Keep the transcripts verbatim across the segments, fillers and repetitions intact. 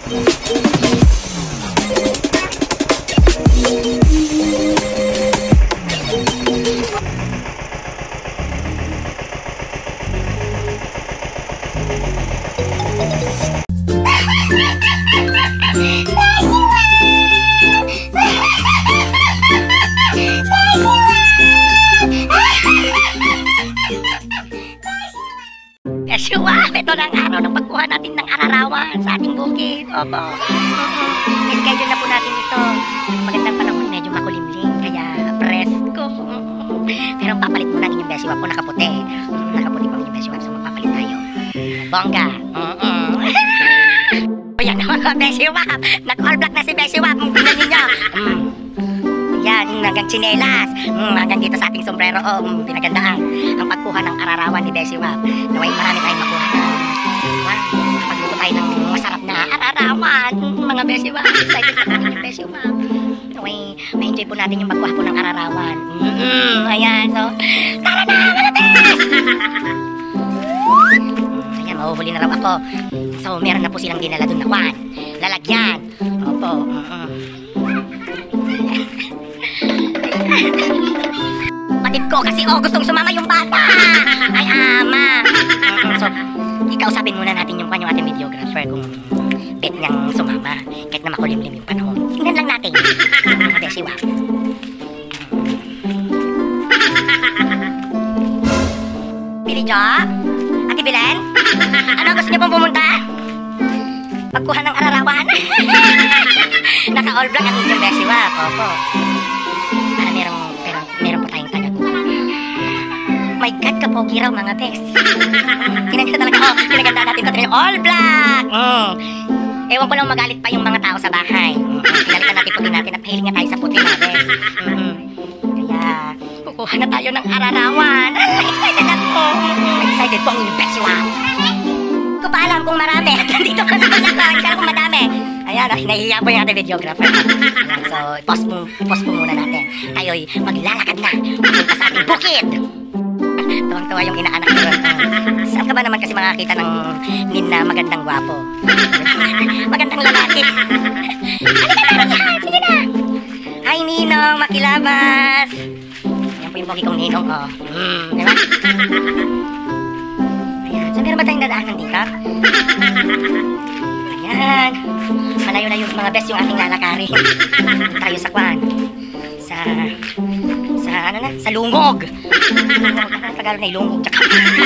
Wow, ito na ang araw ng pagkuha natin ng ararawan sa ating bukid. Opo. I-schedule na po natin ito. Magandang panahon, medyo makulimlim, kaya presko. Pero papalit muna ang inyong besiwap po, nakaputi. Nakaputi po ang inyong besiwap, so magpapalit tayo. Bongga. O yan naman mga besiwap. Nag-all black na si besiwap. Tingnan ninyo. Yan, hanggang tsinelas, mm, hanggang dito sa ating sombrero. Oh, mm, pinagandaan ang pagkuha ng ararawan ni Besiwap. Naway marami tayong makuha ng wow, pagluto tayo ng masarap na ararawan. Mm, mga Besiwap, excited na natin yung Besiwap. Naway, ma-enjoy po natin yung magkuha po ng ararawan. Mm -hmm, ayan, so tara na mga bes! Ayan, mahuhuli na raw ako. So, meron na po silang dinala dun na kwan, lalagyan. Opo, mm -hmm. Patid ko kasi oh, gustong sumama yung bata. Ay ama. So, ikausapin muna natin yung kanyang ating videographer kung bet niyang sumama kahit na makulimlim yung panahon. Tingnan lang natin. Mga besiwap. Billy Jo? Ate Belen? Ano gusto niyo pong pumunta? Pagkuha ng ararawan? Naka all black ang inyong besiwap. Opo. Para merong, pero meron po tayong tagakuha. My God, kapogi raw mga bes. Kinaganda talaga, oh, kinaganda natin ito. All black! Mm. Ewan ko lang magalit pa yung mga tao sa bahay. Mm. Pinalitan natin puti natin at pahiling nga tayo sa puti na bes. Mm. Kaya, kukuha na tayo ng ararawan. Excited ako. Excited po ang inyong besiwap. Ko pa alam kung marami. Nandito ka naman ako. Hindi ka kung madami. Ayan, ah, nahihiya po yung ating videographer. Ayan, so, pause po, pause po muna natin. Tayo'y maglalakad na papunta sa ating bukid. Tuwang-tuwa yung inaanak ko. Uh, saan ka ba naman kasi makakita ng nin na magandang gwapo? Magandang lalaki. Halika na rin yan! Sige na! Hi, Ninong! Makilabas! Ayan po yung pogi kong Ninong, oh. Hmm, di ba? Ayan, so meron ba tayong dadaanan dito? Ayan. Malayo-layo mga best yung ating lalakarin. Tayo sa kwan. Sa... Sa ano na? Sa lungog. Tagalog na yung lungog. Tsaka.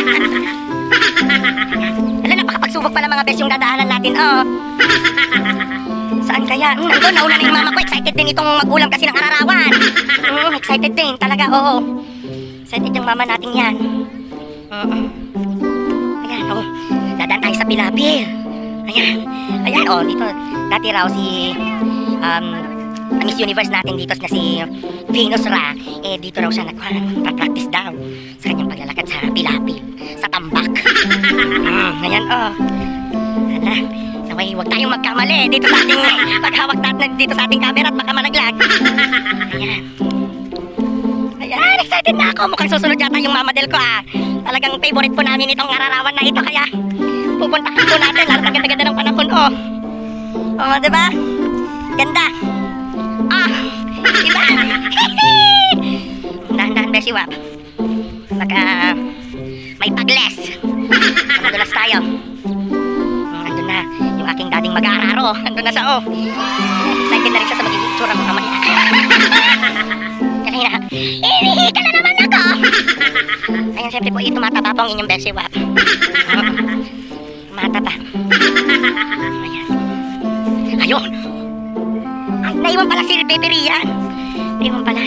Alam, napakapagsubok pala mga best yung dadaanan natin. Oh. Saan kaya? Hmm, nandun, nauna na yung mama ko. Excited din itong magulang kasi ng ararawan. Hmm, excited din. Talaga, oo. Excited yung mama natin yan. Uh -uh. Ayan, oh. Dadaan tayo sa Pilapil. Ayan. Ayan, oh, dito. Dati raw si um, Miss Universe natin dito na si Venus Ra. Eh, dito raw siya nagpa-practice daw sa kanyang paglalakad sa Pilapil, sa tambak. Mm, ayan, oh. Hala, naway, huwag tayong magkamali dito sa ating paghawak natin dito sa ating camera at baka malaglag. Ayan. Ayan, excited na ako. Mukhang susunod yata yung mamadel ko, ah. Talagang favorite po namin itong ararawan na ito, kaya pupuntahan po natin. Lalo na ganda-ganda ng panahon, oh. Oh, diba? Ganda. Ah, iba. Dahan-dahan, besiwap. Baka may pagles. Madulas tayo. Andun na yung aking dating mag-aararo. Andun na siya, oh. Excited na rin siya sa magiging itsura ko naman. Kanina, inihika na naman ako. Ayan, siyempre po, tumataba po ang inyong besiwap. Tumataba. Ayan. Ayun. Ay, naiwan pala si Baby Rian. Naiwan pala.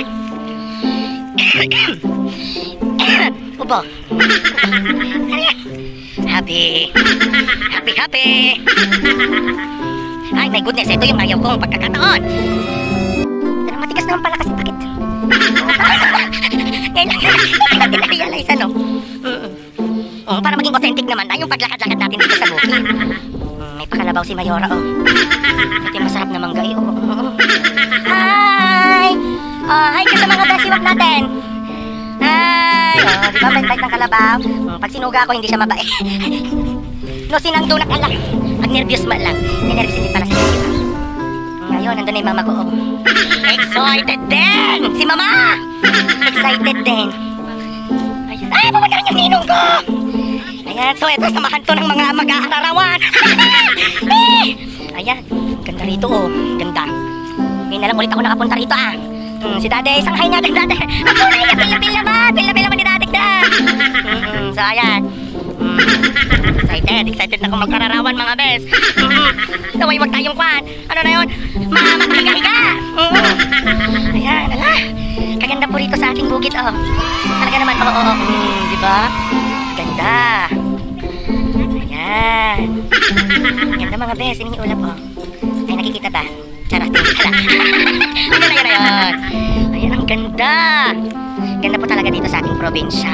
Ubo. Ayan. Happy. Happy, happy. Ay, my goodness. Ito yung ayaw kong pagkakataon. Pero matigas naman pala kasi bakit? Ngayon lang natin na-realize, ano? Oh, para maging authentic naman na yung paglakad-lakad natin dito sa bukid. May pakalabaw si Mayora, oh. Ito yung masarap na mangga, oh. Hi! Oh, hi ka sa mga besiwap natin. Hi! Oh, di ba bait-bait ng kalabaw? Pag sinuga ako, hindi siya mabait. No, sinang donak, ala. Pag nervyos man lang. May nervyos hindi pala siya. Ayun, nandun na yung mama ko. Oh. Excited din! Si mama! Excited din. Ayan. Ay, pumunta rin yung ninong ko! Ayan, so ito, samahan to ng mga mag-aarawan. Eh! Ayan, ganda rito oh. Ganda. Ngayon na lang ulit ako nakapunta rito ah. Hmm, si Daddy, isang hi natin Daddy. Ako na, yapil-yapil naman. Pil-yapil naman ni Daddy na. Hmm, so ayan. Hmm, excited, excited na akong magkararawan mga bes. Hmm, naway wag tayong kwan. Ano na yun? Mamatahiga-higa. Hmm, ayan, ala. Kaganda po rito sa ating bukid oh. Talaga naman, oo, oh, oh, oh. Hmm, di ba? Ganda. Ayan. Ganda mga bes, ini ulap oh. Ay, nakikita ba? Charot, hala. Ano na yun, ayun. Ayan, ang ganda. Ganda po talaga dito sa ating probinsya.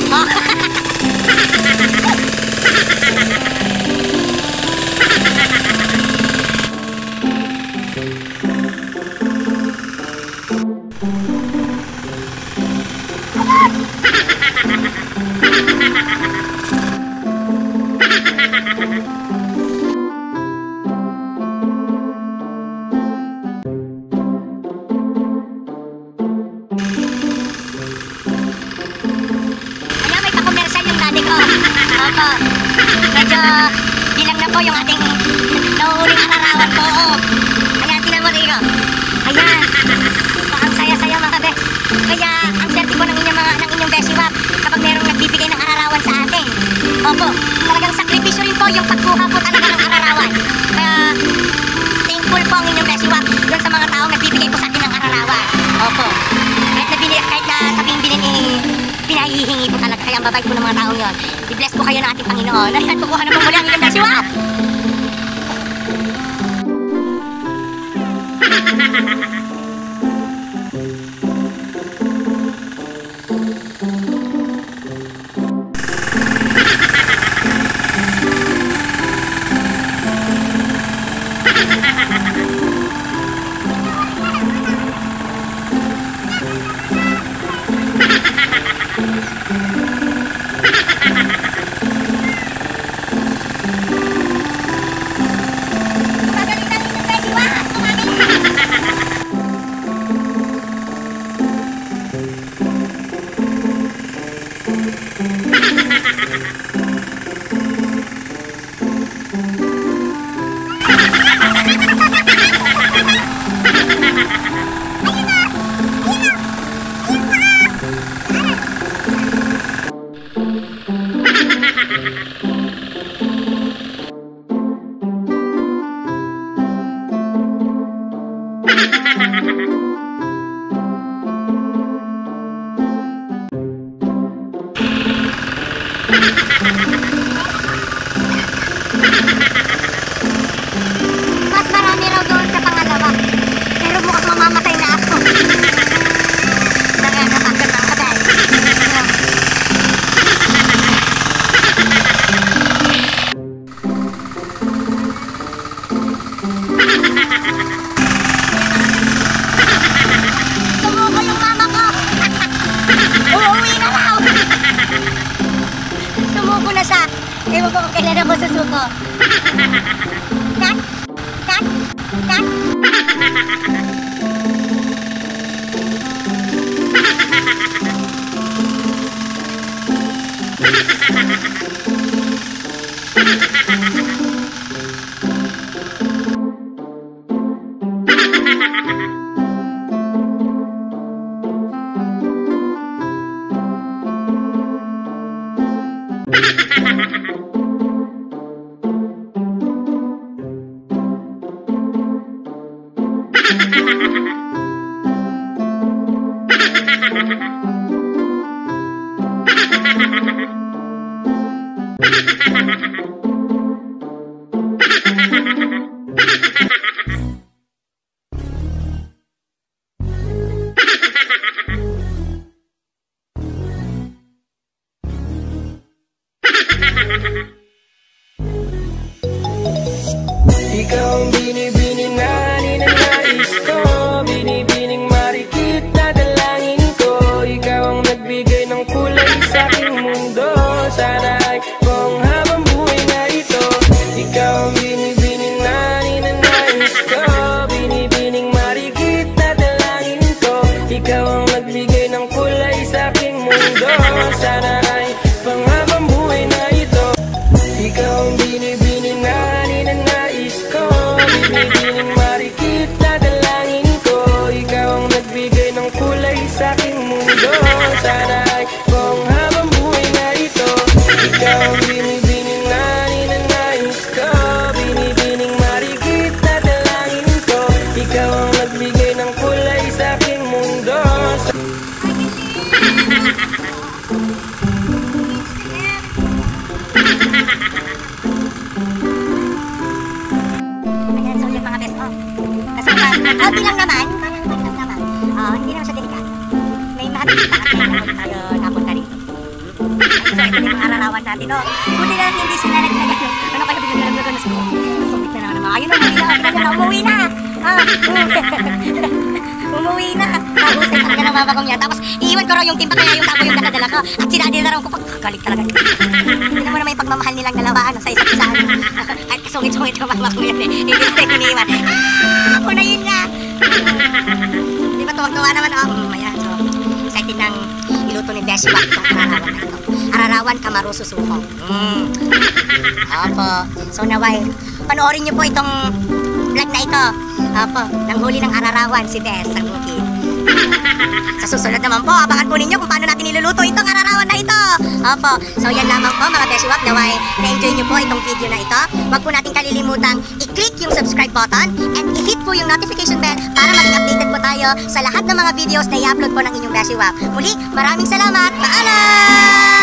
Oh. Opo. Medyo bilang na po yung ating nauuling ararawan po. Oo. Ayan, tingnan mo dito. Ayan. Ang saya-saya mga bes. Kaya ang swerte po ng inyong mga ng inyong besiwap kapag merong nagbibigay ng ararawan sa atin. Opo. Talagang sakripisyo rin po yung pagkuha po talaga ng ararawan. Kaya thankful po ang inyong besiwap doon sa mga taong nagbibigay po sa atin ng ararawan. Opo. Kahit na, bini, kahit na sabihin bilin eh, pinahihingi po talaga. Kaya ang babay po ng mga taong yon. I-bless po kayo ng ating Panginoon. Ayan, kukuha na po muli ang inyong besiwap. Mas marami raw doon sa pangalawa. Pero mukhang mamamatay na ako. Nangangatakot ng patay. Sumuko yung mama ko. Uuwi na raw. Sumuko na siya. Ewan ko kung kailan ako susuko. Kat? Kat? Kat? Ikaw ang binibining na ninanais ko, binibining marikit na dalangin ko. Ikaw ang nagbigay ng kulay sa aking mundo. Sana ay kung habang buhay na ito. Ikaw ang binibining na ninanais ko, binibining marikit na dalangin ko. Ikaw ang nagbigay ng kulay sa aking mundo. Sana ay pang habang buhay na ito. Ikaw ang binibining na ninanais ko, binibining marikit na dalangin ko. Ikaw ang nagbigay ng kulay sa aking mundo. Sana ay kung habang buhay na ito. Ikaw ang binibining na ninanais ko, binibining marikit na dalangin ko. Ikaw ang nagbigay ng kulay sa aking mundo. Ayan, so yung mga best, oh. Kasi uh, konti lang naman, parang konti lang naman. Oh, hindi naman siya delikado. May mahal pa at may naman tayo napunta rito. So, ito yung mga ararawan natin, no? Buti na lang hindi sila naglagay. Ano kaya biglang nalaglagan na sila? Sumit na naman. Ayun, umuwi na. Ayun na, umuwi na. Ah, umuwi na. Nahusay talaga ng mama ko niya. Tapos, iiwan ko raw yung timba kaya yung tapo yung nakadala ko. At sinadi na raw ko pag kagalit talaga. Hindi naman naman yung pagmamahal nilang dalawa, ano, sa isa't isa. At kasungit-sungit yung mama ko yan eh. Hindi na iniwan. Ah, ako na yun nga. Di ba, tuwag-tuwa naman. Oh, ayan. So, excited ng iluto ni Beshi Wap itong ararawan na ito. Ararawan Kamaru Susuhong. Mm. Opo. So, naway, panoorin niyo po itong vlog na ito. Opo. Nang huli ng ararawan si Bes ang bukid. Sa susunod naman po, abangan po ninyo kung paano natin niluluto itong ararawan na ito. Opo. So, yan lamang po mga Beshi Wap. Naway, na-enjoy niyo po itong video na ito. Huwag po natin kalilimutang i-click yung subscribe button and i-hit po yung notification bell para maging updated po tayo sa lahat ng mga videos na i-upload po ng inyong Beshi Wap. Muli, maraming salamat. Paalam!